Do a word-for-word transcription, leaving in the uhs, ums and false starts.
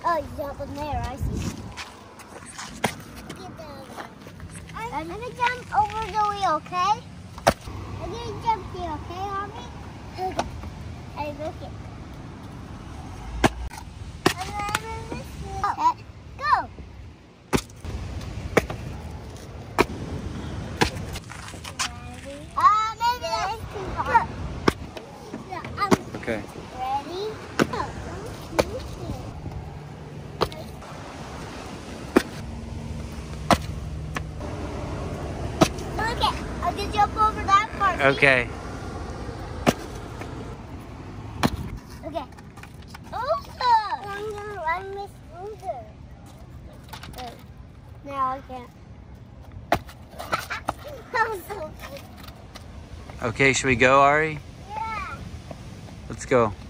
Oh, you jump in there, I see. I'm gonna jump over the wheel, okay? I'm gonna jump here, okay, Army? Okay. Hey, look it. Oh, go! Uh, maybe that's too far. Okay. Ready? Go. Okay, I'll just jump over that part. Okay. Okay. Elsa! I'm gonna run Miss Loser. Good. Now I can't. That was so cool. Okay, should we go, Ari? Yeah. Let's go.